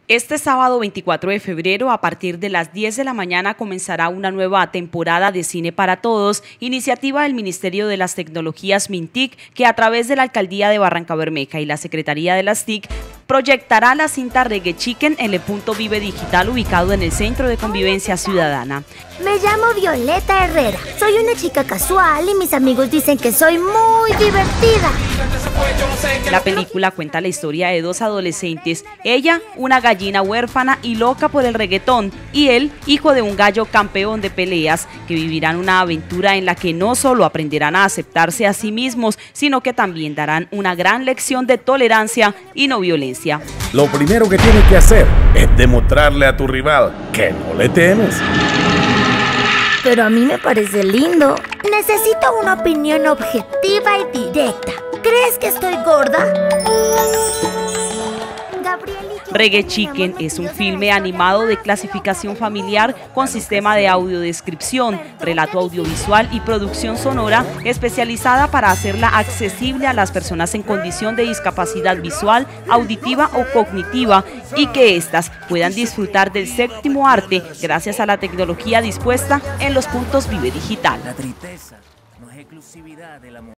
Este sábado 24 de febrero, a partir de las 10 de la mañana, comenzará una nueva temporada de Cine para Todos, iniciativa del Ministerio de las Tecnologías MINTIC, que a través de la Alcaldía de Barrancabermeja y la Secretaría de las TIC, proyectará la cinta Reggae Chicken en el punto Vive Digital ubicado en el Centro de Convivencia Ciudadana. Me llamo Violeta Herrera, soy una chica casual y mis amigos dicen que soy muy divertida. La película cuenta la historia de dos adolescentes, ella, una gallina huérfana y loca por el reggaetón, y él, hijo de un gallo campeón de peleas, que vivirán una aventura en la que no solo aprenderán a aceptarse a sí mismos, sino que también darán una gran lección de tolerancia y no violencia. Lo primero que tienes que hacer es demostrarle a tu rival que no le temes. Pero a mí me parece lindo. Necesito una opinión objetiva y directa. ¿Crees que estoy gorda? Reggae Chicken es un filme animado de clasificación familiar con sistema de audiodescripción, relato audiovisual y producción sonora especializada para hacerla accesible a las personas en condición de discapacidad visual, auditiva o cognitiva y que éstas puedan disfrutar del séptimo arte gracias a la tecnología dispuesta en los puntos Vive Digital. La tristeza no es exclusividad del amor.